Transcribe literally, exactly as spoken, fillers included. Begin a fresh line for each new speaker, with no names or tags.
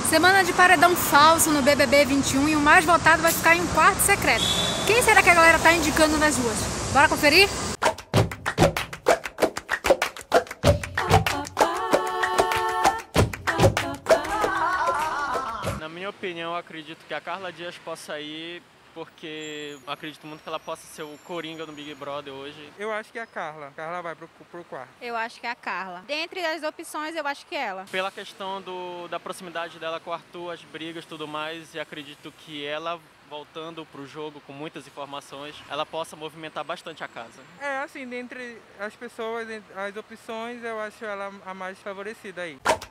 Semana de paredão falso no B B B vinte e um e o mais votado vai ficar em um quarto secreto. Quem será que a galera tá indicando nas ruas? Bora conferir?
Na minha opinião, eu acredito que a Carla Dias possa ir, porque eu acredito muito que ela possa ser o Coringa no Big Brother hoje.
Eu acho que é a Carla. Carla vai pro, pro quarto.
Eu acho que é a Carla. Dentre as opções, eu acho que é ela.
Pela questão do, da proximidade dela com o Arthur, as brigas e tudo mais, e acredito que ela, voltando pro jogo com muitas informações, ela possa movimentar bastante a casa.
É, assim, dentre as pessoas, as opções, eu acho ela a mais favorecida aí.